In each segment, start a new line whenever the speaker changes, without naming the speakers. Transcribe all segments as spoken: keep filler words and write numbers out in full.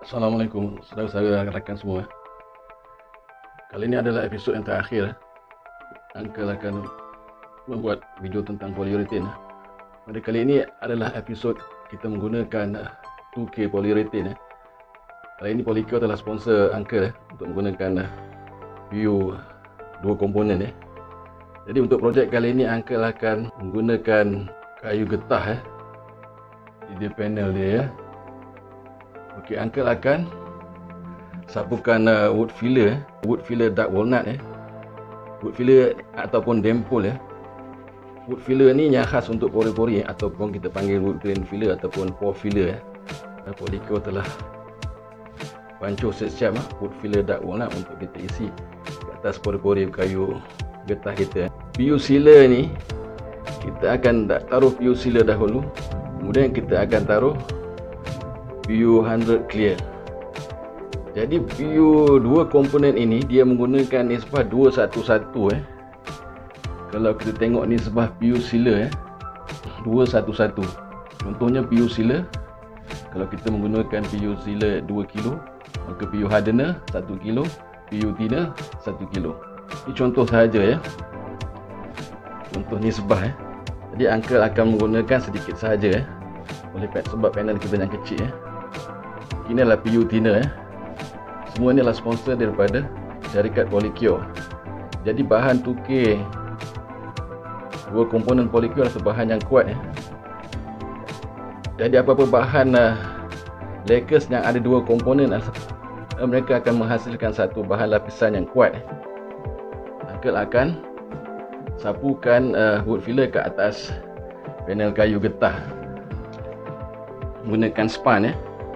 Assalamualaikum saudara-saudara rakan semua. Kali ini adalah episod yang terakhir. Uncle akan membuat video tentang polyurethane. Pada kali ini adalah episod kita menggunakan two K polyurethane. Kali ini Polycure telah sponsor Uncle untuk menggunakan P U dua komponen. Jadi untuk projek kali ini Uncle akan menggunakan kayu getah di panel dia. Okey, Uncle akan sapukan uh, wood filler, wood filler dark walnut eh. Wood filler ataupun dempol ya. Wood filler ni yang khas untuk pori-pori eh, ataupun kita panggil wood grain filler ataupun pore filler eh. Polycure telah pancuh siap-siap eh, wood filler dark walnut untuk kita isi ke atas pori-pori kayu getah kita. Eh. P U sealer ni kita akan taruh P U sealer dahulu, kemudian kita akan taruh P U one hundred clear. Jadi P U dua komponen ini dia menggunakan nisbah dua satu satu eh. Kalau kita tengok nisbah P U sealer eh, dua satu satu. Contohnya P U sealer, kalau kita menggunakan P U sealer dua kilo, maka P U hardener satu kilo, P U thinner satu kilo. Ini contoh sahaja ya. Contoh nisbah eh. Jadi Uncle akan menggunakan sedikit sahaja eh. Oleh sebab panel kita yang kecil ya. Ini adalah P U thinner eh. Semua ini adalah sponsor daripada syarikat Polycure. Jadi bahan two K dua komponen Polycure adalah bahan yang kuat eh. Jadi apa-apa bahan uh, lacquers yang ada dua komponen uh, mereka akan menghasilkan satu bahan lapisan yang kuat eh. Uncle akan sapukan uh, wood filler ke atas panel kayu getah menggunakan span eh.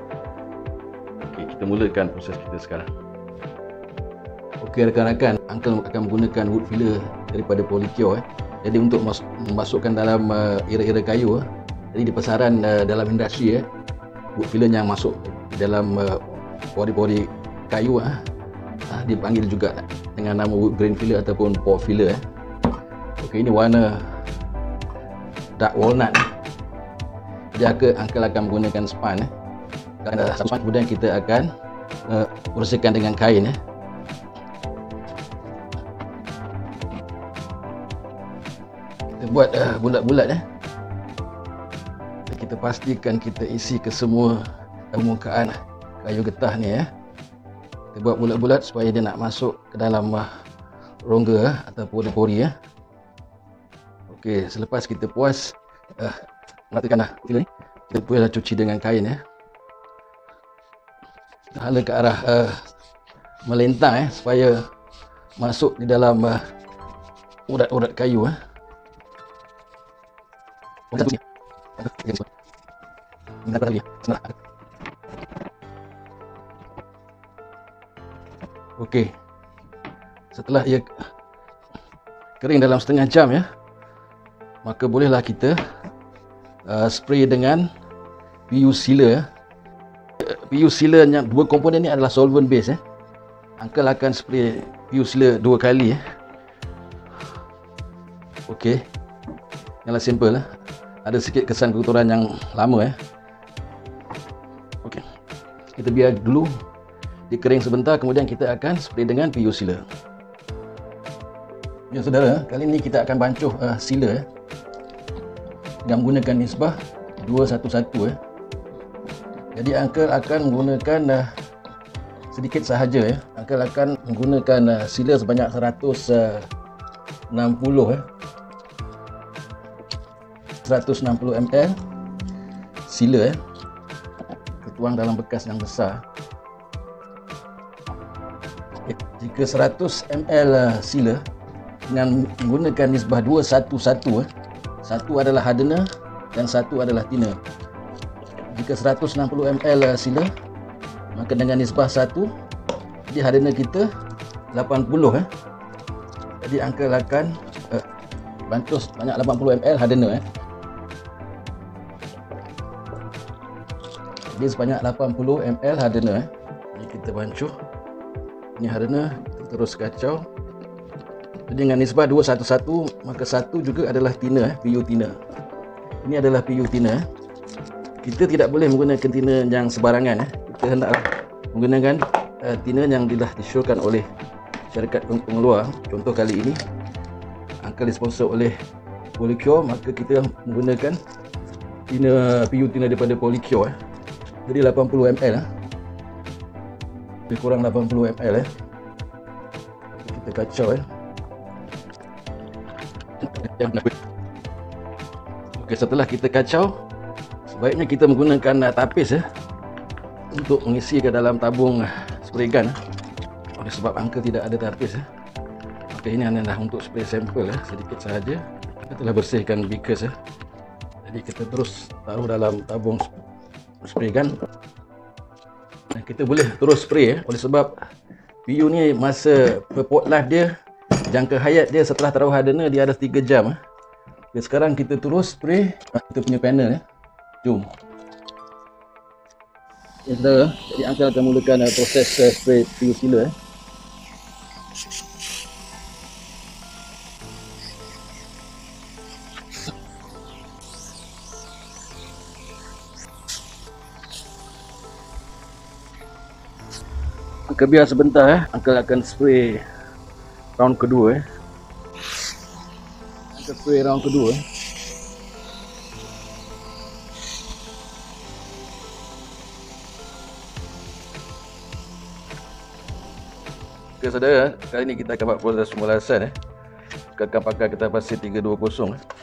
Kita mulakan proses kita sekarang. Okey rakan-rakan, Uncle akan menggunakan wood filler daripada Polycure eh. Jadi untuk mas memasukkan dalam uh, era-era kayu eh. Jadi di pasaran uh, dalam industri eh, wood filler yang masuk dalam uh, pori-pori kayu eh, uh, dipanggil juga dengan nama wood grain filler ataupun pore filler eh. Okey, ini warna dark walnut eh. Jadi Uncle akan menggunakan span eh. Kemudian kita akan uh, bersihkan dengan kain eh. Kita buat uh, bulat-bulat eh. Kita pastikan kita isi ke semua permukaan kayu getah ni eh. Kita buat bulat-bulat supaya dia nak masuk ke dalam uh, rongga eh, atau pori-pori eh. Okey, selepas kita puas uh, matikan dah filler ni, kita boleh cuci dengan kain eh. Hala ke arah uh, melentang eh, supaya masuk di dalam uh, urat-urat kayu eh. Okey, setelah ia kering dalam setengah jam ya, maka bolehlah kita uh, spray dengan P U sealer eh. P U sealer yang dua komponen ni adalah solvent base eh. Uncle akan spray P U sealer dua kali eh. Okey. Yang simple lah. Ada sikit kesan kotoran yang lama eh. Okey. Kita biar dulu dikering sebentar, kemudian kita akan spray dengan P U sealer. Ya saudara, kali ini kita akan bancuh uh, sealer eh. Dengan menggunakan nisbah dua satu satu eh. Jadi Uncle akan menggunakan uh, sedikit sahaja ya. Uncle akan menggunakan uh, sealer sebanyak seratus enam puluh eh. seratus enam puluh mililiter sealer eh. Ketuang dalam bekas yang besar. Okay. Jika seratus mililiter uh, sealer dengan menggunakan nisbah dua satu satu eh. Satu adalah hardener dan satu adalah thinner. Jika seratus enam puluh mililiter sealer, maka dengan nisbah satu, jadi hardener kita lapan puluh eh. Jadi Uncle akan uh, bancuh banyak lapan puluh mililiter hardener eh. Jadi sebanyak lapan puluh mililiter hardener eh. Ini kita bancuh. Ini hardener, kita terus kacau. Jadi dengan nisbah dua satu satu, maka satu juga adalah thinner eh, P U thinner. Ini adalah P U thinner eh. Kita tidak boleh menggunakan thinner yang sebarangan eh. Kita hendaklah menggunakan uh, thinner yang telah disyorkan oleh syarikat pengeluar. Contoh kali ini Uncle disponsor oleh Polycure, maka kita menggunakan thinner, P U thinner daripada Polycure eh. Jadi lapan puluh mililiter eh. Lebih kurang lapan puluh mililiter eh. Kita kacau eh. Okey, setelah kita kacau, sebaiknya kita menggunakan uh, tapis eh, untuk mengisi ke dalam tabung uh, spray gun eh. Oleh sebab Uncle tidak ada tapis eh. Maka ini adalah untuk spray sampel eh, sedikit sahaja. Kita telah bersihkan beakers eh. Jadi kita terus taruh dalam tabung spray gun dan kita boleh terus spray eh. Oleh sebab P U ni masa purport life dia, jangka hayat dia setelah taruh hardener dia ada tiga jam eh. Dan sekarang kita terus spray kita punya panel eh. Jom. Ya saudara, jadi Uncle akan mulakan uh, proses uh, spray P U sealer eh. Uncle biar sebentar eh. Uncle akan spray round kedua eh. Uncle spray round kedua eh. Okey saudara, kali ini kita akan buat proses pemulasan eh. Kita akan pakai kertas pasir tiga dua kosong eh.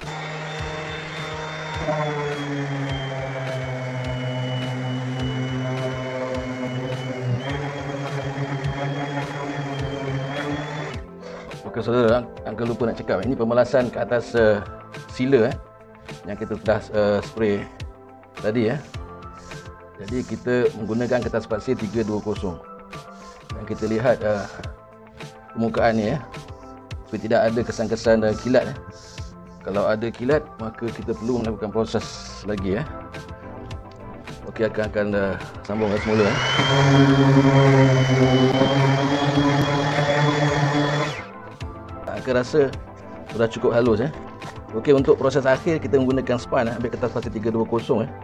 Okey saudara, Uncle lupa nak cakap, ini pemulasan ke atas uh, sealer eh, yang kita telah uh, spray tadi eh. Jadi kita menggunakan kertas pasir tiga dua kosong. Dan kita lihat uh, permukaan ni eh, supaya tidak ada kesan-kesan uh, kilat eh. Kalau ada kilat maka kita perlu melakukan proses lagi eh. Okey, akan akan uh, sambung dari semula eh. Aku rasa sudah cukup halus eh. Okey, untuk proses akhir kita menggunakan span eh, ambil kertas pasir tiga dua kosong eh.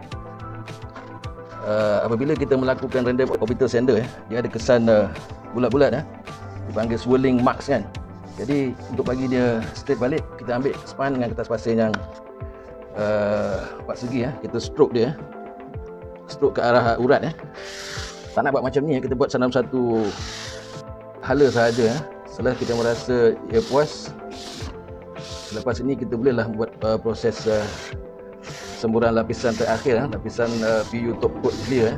Uh, apabila kita melakukan random orbital sander eh, dia ada kesan uh, bulat-bulat eh, dipanggil swirling marks kan. Jadi untuk bagi dia straight balik, kita ambil span dengan kertas pasir yang uh, empat segi eh, kita stroke dia eh. Stroke ke arah urat eh. Tak nak buat macam ni eh, kita buat dalam satu hala sahaja eh. Setelah kita merasa ia puas, selepas ini kita bolehlah buat uh, proses uh, semburan lapisan terakhir eh, lapisan uh, P U top coat clear eh.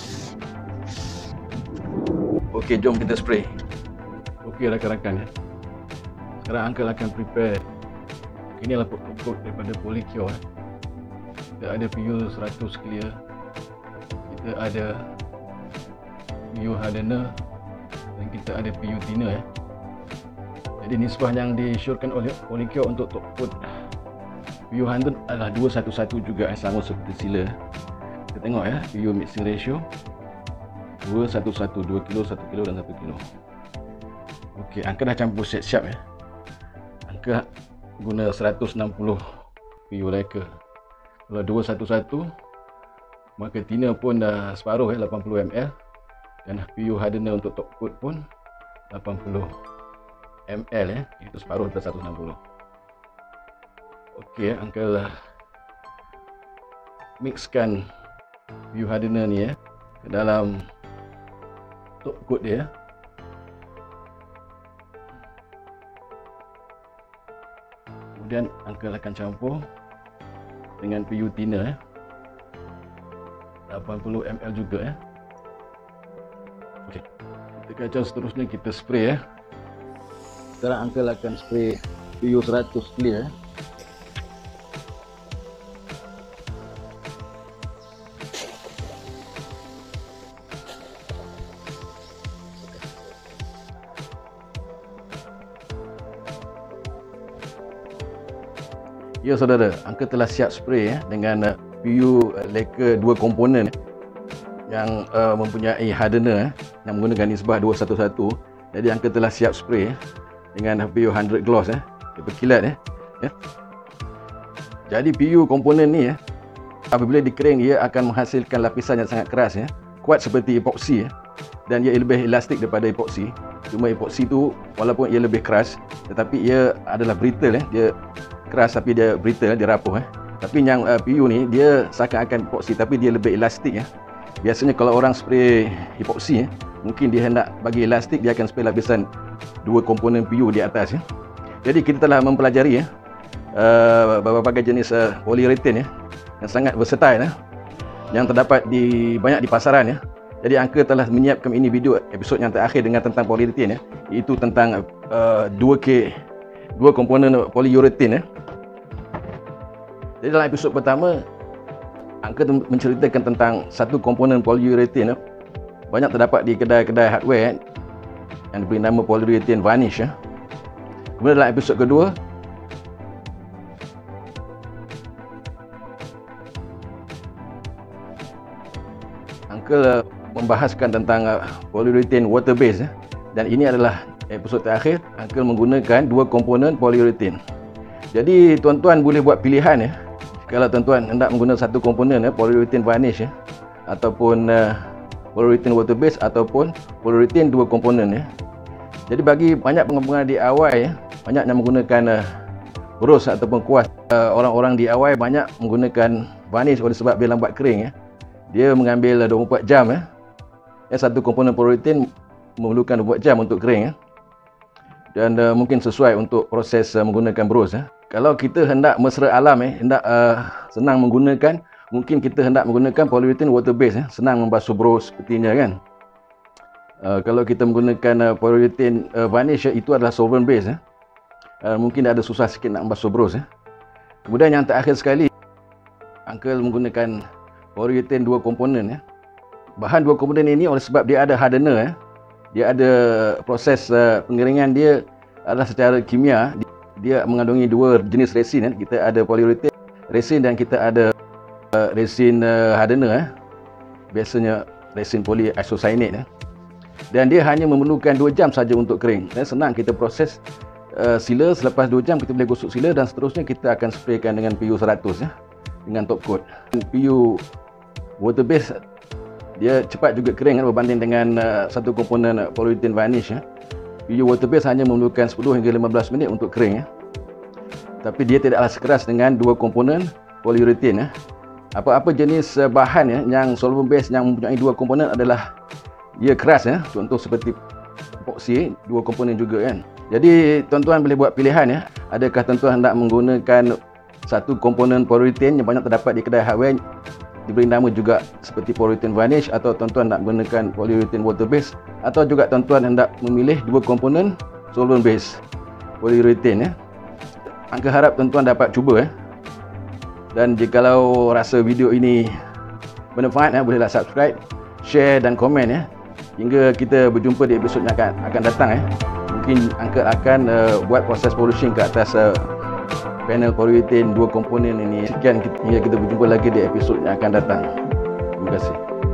Okey, jom kita spray. Okey rakan-rakan ya. Sekarang Uncle akan prepare. Ini adalah top coat daripada Polycure eh. Kita ada P U seratus clear. Kita ada P U hardener dan kita ada P U thinner eh. Jadi nisbah yang disyorkan oleh Polycure untuk top coat P U hardener adalah dua satu satu juga eh, sama seperti sealer. Kita tengok ya, P U mixing ratio dua satu satu, dua kilo, satu kilo dan satu kilo. Okey, Uncle dah campur siap-siap ya. Uncle guna seratus enam puluh P U lacquer. Kalau dua satu satu maka thinner pun dah separuh ya, lapan puluh mililiter, dan P U hardener untuk top coat pun lapan puluh mililiter ya, itu separuh dari seratus enam puluh. Okey, Uncle mixkan P U hardener ni ya ke dalam top coat dia. Kemudian Uncle akan campur dengan P U thinner ya, lapan puluh mililiter juga ya. Okey, kita kacau seterusnya, kita spray ya. Sekarang Uncle akan spray P U seratus clear ya. Ya saudara, Uncle telah siap spray ya, dengan uh, P U uh, lacquer dua komponen yang uh, mempunyai hardener eh, yang menggunakan nisbah dua satu satu. Jadi Uncle telah siap spray eh, dengan P U seratus gloss eh, dia berkilat eh. Ya. Jadi P U komponen ni eh, apabila dikering dia akan menghasilkan lapisan yang sangat keras ya, kuat seperti epoxy eh. dan ia lebih elastik daripada epoxy. Cuma epoxy tu walaupun ia lebih keras, tetapi ia adalah brittle eh. Dia keras tapi dia brittle, dia rapuh eh. Tapi yang uh, P U ni dia seakan-akan epoxy tapi dia lebih elastik ya. Biasanya kalau orang spray epoxy eh, mungkin dia hendak bagi elastik, dia akan spray lapisan dua komponen P U di atas ya. Jadi kita telah mempelajari ya uh, berbagai jenis uh, polyurethane ya yang sangat versatile ya, yang terdapat di banyak di pasaran ya. Jadi Angka telah menyiapkan ini video episod yang terakhir dengan tentang polyurethane ya, iaitu tentang uh, dua K dua komponen polyurethane ya. Jadi dalam episod pertama Angka menceritakan tentang satu komponen polyurethane ya, banyak terdapat di kedai-kedai hardware ya, yang diberi nama polyurethane varnish ya. Kemudian dalam episod kedua Angka membahaskan tentang uh, polyurethane water base eh. Dan ini adalah episod terakhir Angka menggunakan dua komponen polyurethane. Jadi tuan-tuan boleh buat pilihan ya. Kalau tuan-tuan hendak menggunakan satu komponen ya, polyurethane varnish ya, ataupun uh, polyurethane water base ataupun polyurethane dua komponen ya. Jadi bagi banyak pengguna D I Y ya, banyak yang menggunakan uh, bros ataupun kuas. Uh, orang-orang D I Y banyak menggunakan varnish oleh sebab dia lambat kering ya. Dia mengambil dua puluh empat jam ya. Ya, satu komponen polyurethane memerlukan dua puluh empat jam untuk kering ya. Dan uh, mungkin sesuai untuk proses uh, menggunakan bros ya. Kalau kita hendak mesra alam eh, hendak uh, senang menggunakan, mungkin kita hendak menggunakan polyurethane water base ya, senang membasuh bros sepertinya kan. Uh, kalau kita menggunakan uh, polyurethane uh, varnish ya, itu adalah solvent base ya. Uh, mungkin ada susah sikit nak membasuh bros ya. Kemudian yang terakhir sekali, Angka menggunakan polyurethane dua komponen ya. Bahan dua komponen ini oleh sebab dia ada hardener ya. Dia ada proses uh, pengeringan dia adalah secara kimia. Dia mengandungi dua jenis resin ya. Kita ada polyurethane resin dan kita ada uh, resin uh, hardener ya. Biasanya resin polyisocyanate ya. Dan dia hanya memerlukan dua jam saja untuk kering. Dan senang kita proses uh, sealer, selepas dua jam kita boleh gosok sealer dan seterusnya kita akan spraykan dengan P U seratus ya, dengan top coat. P U water base dia cepat juga kering kan, berbanding dengan uh, satu komponen uh, polyurethane varnish ya. P U water base hanya memerlukan sepuluh hingga lima belas minit untuk kering ya. Tapi dia tidaklah sekeras dengan dua komponen polyurethane ya. Apa-apa jenis uh, bahan ya yang solvent base yang mempunyai dua komponen adalah ia keras ya. Contoh seperti epoxy, dua komponen juga kan. Jadi tuan-tuan boleh buat pilihan ya. Adakah tuan-tuan hendak menggunakan satu komponen polyurethane yang banyak terdapat di kedai hardware, diberi nama juga seperti polyurethane varnish, atau tuan-tuan nak menggunakan polyurethane water base, atau juga tuan-tuan hendak memilih dua komponen solvent base polyurethane ya. Angka harap tuan-tuan dapat cuba ya. Dan jikalau rasa video ini bermanfaat ya, bolehlah subscribe, share dan komen ya. Hingga kita berjumpa di episod yang akan, akan datang ya. Mungkin Angka akan uh, buat proses polishing ke atas uh, panel polyurethane dua komponen ini. Sekian, hingga kita berjumpa lagi di episod yang akan datang. Terima kasih.